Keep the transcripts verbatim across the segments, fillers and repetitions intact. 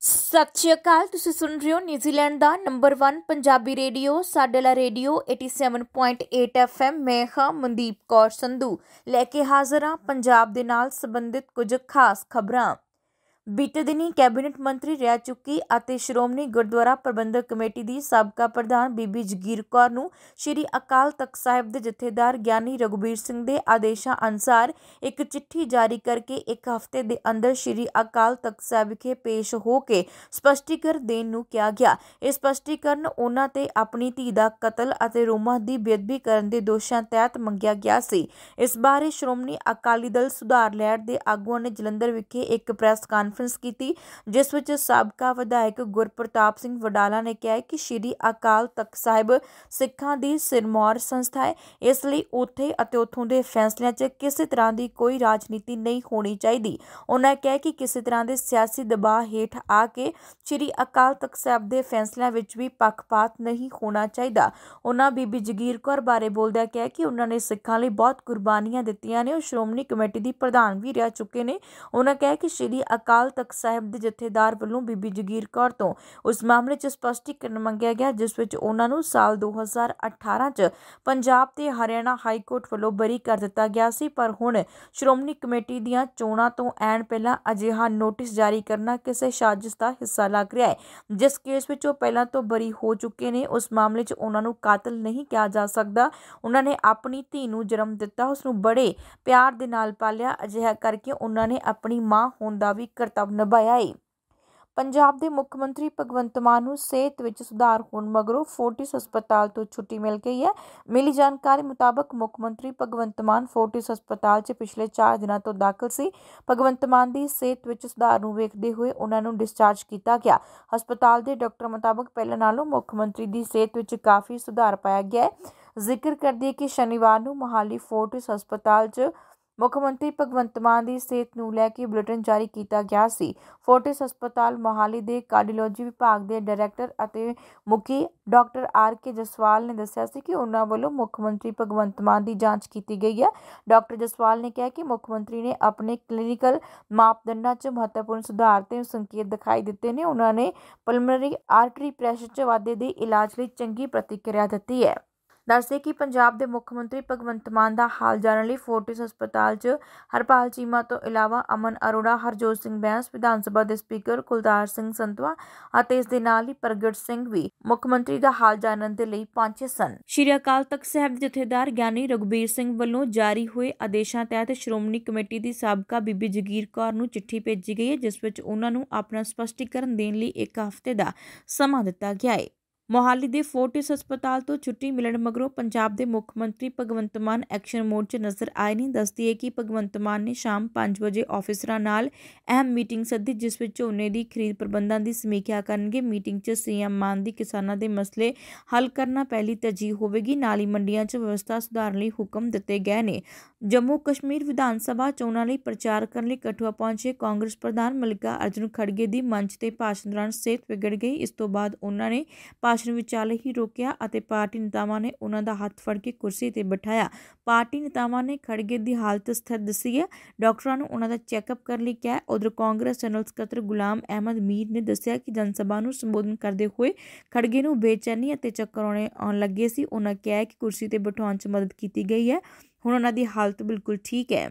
सत श्री अकाल। तुसीं सुन रहे हो न्यूजीलैंड दा नंबर वन पंजाबी रेडियो साडे ला रेडियो सत्तासी पॉइंट आठ एफ एम। मैं हाँ मनदीप कौर संधू लैके हाज़र हाँ पंजाब दे नाल संबंधित कुछ खास खबरां। बीते दिनी कैबिनेट मंत्री रह चुकी ਅਤੇ श्रोमणी गुरुद्वारा प्रबंधक कमेटी की साबका प्रधान बीबी जगीर कौर नूं श्री अकाल तख्त साहिब के जथेदार ज्ञानी रघुबीर सिंह के आदेशों अनुसार एक चिट्ठी जारी करके एक हफ्ते के अंदर श्री अकाल तख्त साहिब विखे पेश होकर स्पष्टीकरण देने नूं कहा गया। यह स्पष्टीकरण उन्हां ते अपनी धी का कतल और रोमा की बेअदबी करने के दोषों तहत मंगिया गया सी। इस बारे श्रोमणी अकाली दल सुधार लहर के आगुआं ने जलंधर विखे एक प्रैस कानफ्रेंस की, जिस विच साबका विधायक गुरप्रताप सिंह वडाला ने कहा कि श्री अकाल तख्त साहिब सिखां दी सिरमौर संस्था है, इसलिए उत्थे अते उत्थों दे फैसलिਆਂ 'ਚ किसी तरह की कोई राजनीति नहीं होनी चाहिए। उन्होंने कहा कि किसी तरह के सियासी दबाव हेठ आके श्री अकाल तख्त साहिब के फैसलों में भी पक्षपात नहीं होना चाहिए। उन्होंने बीबी जगीर कौर बारे बोलदਿਆਂ कहा कि उन्होंने सिखां लई बहुत कुर्बानियां दित्तियां ने और श्रोमणी कमेटी की प्रधान भी रह चुके हैं। उन्होंने कहा कि श्री अकाल तख्त साहिब के जथेदार वालों बीबी जगीर कौर तो उस मामले च स्पष्टीकरण मंगਿਆ गया जिस विच उन्हां नूं साल दो हज़ार अठारह च पंजाब ते हरियाणा हाई कोर्ट वालों बरी कर दिता गया सी, पर हुण श्रोमणी कमेटी दीआं चोणां तो ऐन पहलां अजिहा नोटिस जारी करना किसी साजिश का हिस्सा लग रहा है। जिस केस विच ओह पहलां तो बरी हो चुके हैं, उस मामले च उन्हां नूं कातिल नहीं कहा जा सकता। उन्होंने अपनी धी नूं जन्म दिता, उसनूं बड़े प्यार दे नाल पालिया, अजिहा करके उन्होंने अपनी मां होण दा भी करतब निभाया है। पंजाब के मुख मंत्री भगवंत मान नूं सेहत विच सुधार होण मगरों फोर्टिस हस्पताल तो छुट्टी मिल गई है। मिली जानकारी मुताबक मुख मंत्री भगवंत मान फोर्टिस हस्पताल च पिछले चार दिनों तो दाखिल सी। भगवंत मान की सेहत विच सुधार नूं वेखदे हुए उन्हां नूं डिस्चार्ज किया गया। हस्पताल के डॉक्टर मुताबक पहले नालों मुख मंत्री की सेहत विच काफ़ी सुधार पाया गया है। जिक्र कर दिए कि शनिवार नूं मोहाली फोर्टिस हस्पताल च मुख्यमंत्री भगवंत मान की सेहत नूं लैके बुलेटिन जारी किया गया सी। फोर्टिस हस्पताल मोहाली के कार्डियोलॉजी विभाग के डायरैक्टर और मुखी डॉक्टर आर के जसवाल ने दस्सिया सी कि उन्हां वालों मुख्यमंत्री भगवंत मान की जांच की गई है। डॉक्टर जसवाल ने कहा कि मुख्यमंत्री ने अपने क्लीनिकल मापदंडों च महत्वपूर्ण सुधार ते संकेत दिखाई दिते ने। उन्होंने पल्मोनरी आर्टरी प्रैशर च वाधे के इलाज लई चंगी प्रतिक्रिया दी है। दसदे कि पंजाब के मुख्यमंत्री भगवंत मान का हाल जानने लिए फोर्टिस हस्पताल च हरपाल चीमा तो इलावा अमन अरोड़ा, हरजोत सिंह बैंस, विधान सभा के स्पीकर कुलतार सिंह संधवा और इस दे नाल ही प्रगट सिंह भी मुख्यमंत्री का हाल जानने के लिए पहुंचे सन। श्री अकाल तख्त साहिब के जथेदार ज्ञानी रघुबीर सिंह वालों जारी हुए आदेशों तहत श्रोमणी कमेटी की साबका बीबी जगीर कौर नूं चिट्ठी भेजी गई है, जिस विच उन्हां नूं अपना स्पष्टीकरण देने लिए एक हफ्ते का समा दिता गया है। मोहाली के फोर्टिस हस्पताल तो छुट्टी मिलने मगरों पंजाब के मुख मंत्री भगवंत मान एक्शन मोड च नजर आए नहीं। दसदी है कि भगवंत मान ने शाम पाँच बजे ऑफिसरां नाल अहम मीटिंग सद्दी, जिस विच झोने की खरीद प्रबंधों की समीक्षा करनगे। मीटिंग च सीएम मान की किसानों के मसले हल करना पहली तरजीह होवेगी। नाल ही मंडियां च व्यवस्था सुधारने लई हुक्म दिते गए ने। जम्मू कश्मीर विधान सभा चोणां लई प्रचार करने लई कठुआ पहुंचे कांग्रेस प्रधान मल्लिका अर्जुन खड़गे की मंच ते भाषण दौरान सेहत बिगड़ गई। इस तो बाद उन्होंने भाषण विचाले ही रोकिया और पार्टी नेतावां ने उन्हां दा हथ फड़ के कुर्सी ते बिठाया। पार्टी नेतावां ने खड़गे की हालत स्थिर दसी है। डॉक्टरां नूं उन्हां दा चैकअप करने लई कहा। उधर कांग्रेस जनरल सकत्तर गुलाम अहमद मीर ने दस्सिया कि जनसभा नूं संबोधन करते हुए खड़गे नूं बेचैनी और चक्कर आने आउण लगे सी। उन्हां कहा कि कुर्सी ते बिठाउण च मदद की गई है, हुण उन्हां दी हालत बिल्कुल ठीक है।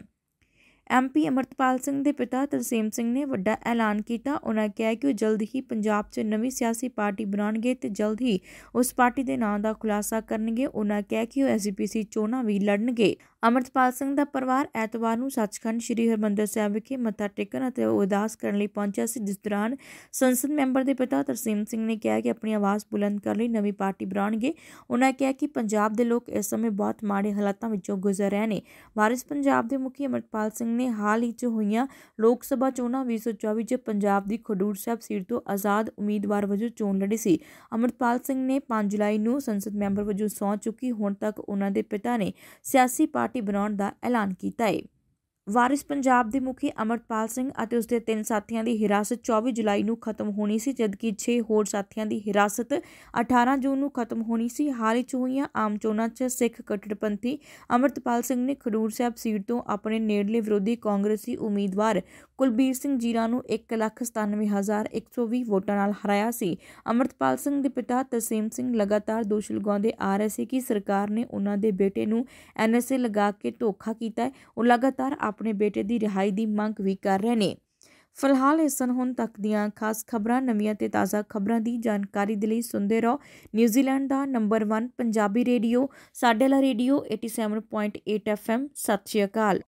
एम पी अमरतपाल सिंह के पिता तरसेम सिंह ने वड्डा ऐलान किया। उन्होंने कहा कि वह जल्द ही पंजाब च नवी सियासी पार्टी बनाएंगे तो जल्द ही उस पार्टी के नाम का खुलासा करेंगे। उन्होंने कहा कि वह एस जी पी सी चोणां भी लड़नगे। अमरतपाल सिंह का परिवार एतवार नूं सचखंड श्री हरमंदर साहिब विखे मत्था टेकण अते अरदास करने लई पहुंचा सी, जिस दौरान संसद मैंबर के पिता तरसेम सिंह ने कहा कि अपनी आवाज़ बुलंद करने लई नवी पार्टी बनाएंगे। उन्होंने कहा कि पंजाब के लोग इस समय बहुत माड़े हालातों विचों गुजर रहे हैं। वारिस पंजाब के मुखी अमरतपाल सिंह ने हाल ही च होईयां लोक सभा चोणां भी सौ चौबी च पंजाब की खडूर साहब सीट तो आज़ाद उम्मीदवार वजों चोण लड़ी सी। अमरतपाल सिंह ने पाँच जुलाई नूं संसद मैंबर वजों सौं चुकी। हुण तक उन्हां दे पिता ने सियासी पार्टी बनाउण दा ऐलान कीता है। ਵਾਰਿਸ ਪੰਜਾਬ ਦੇ ਮੁਖੀ ਅਮਰਪਾਲ ਸਿੰਘ ਅਤੇ ਉਸਦੇ ਤਿੰਨ ਸਾਥੀਆਂ ਦੀ ਹਿਰਾਸਤ ਚੌਵੀ ਜੁਲਾਈ ਨੂੰ ਖਤਮ ਹੋਣੀ ਸੀ, ਜਦਕਿ ਛੇ ਹੋਰ ਸਾਥੀਆਂ ਦੀ ਹਿਰਾਸਤ ਅਠਾਰਾਂ ਜੂਨ ਨੂੰ ਖਤਮ ਹੋਣੀ ਸੀ। ਹਾਲ ਹੀ 'ਚ ਹੋਈਆਂ ਆਮ ਚੋਣਾਂ 'ਚ ਸਿੱਖ ਕੱਟੜਪੰਥੀ ਅਮਰਪਾਲ ਸਿੰਘ ਨੇ ਖਡੂਰ ਸਾਹਿਬ ਸੀਟ ਤੋਂ ਆਪਣੇ ਨੇੜਲੇ ਵਿਰੋਧੀ ਕਾਂਗਰਸੀ ਉਮੀਦਵਾਰ ਕੁਲਬੀਰ ਸਿੰਘ ਜੀਰਾ ਨੂੰ ਇੱਕ ਲੱਖ ਸਤਾਨਵੇਂ ਹਜ਼ਾਰ ਇੱਕ ਸੌ ਵੀਹ ਵੋਟਾਂ ਨਾਲ ਹਰਾਇਆ ਸੀ। ਅਮਰਪਾਲ ਸਿੰਘ ਦੇ ਪਿਤਾ ਤਰਸੇਮ ਸਿੰਘ ਲਗਾਤਾਰ ਦੋਸ਼ ਲਗਾਉਂਦੇ ਆ ਰਹੇ ਸੀ ਕਿ ਸਰਕਾਰ ਨੇ ਉਹਨਾਂ ਦੇ ਬੇਟੇ ਨੂੰ ਐਨ ਐਸ ਏ ਲਗਾ ਕੇ ਧੋਖਾ ਕੀਤਾ ਹੈ। ਉਹ ਲਗਾਤਾਰ ਆਪਣੇ ਬੇਟੇ ਦੀ ਰਿਹਾਈ ਦੀ ਮੰਗ ਵੀ ਕਰ ਰਹੇ ਨੇ। ਫਿਲਹਾਲ ਇਸ ਸਨ ਹੁਣ ਤੱਕ ਦੀਆਂ ਖਾਸ ਖਬਰਾਂ। ਨਵੀਆਂ ਤੇ ਤਾਜ਼ਾ ਖਬਰਾਂ ਦੀ ਜਾਣਕਾਰੀ ਦੇ ਲਈ ਸੁਣਦੇ ਰਹੋ ਨਿਊਜ਼ੀਲੈਂਡ ਦਾ ਨੰਬਰ ਵਨ ਪੰਜਾਬੀ ਰੇਡੀਓ, ਸਾਡੇ ਵਾਲਾ ਰੇਡੀਓ ਸਤਾਸੀ ਪੁਆਇੰਟ ਅੱਠ ਐਫ ਐਮ। ਸਤਿ ਸ਼੍ਰੀ ਅਕਾਲ।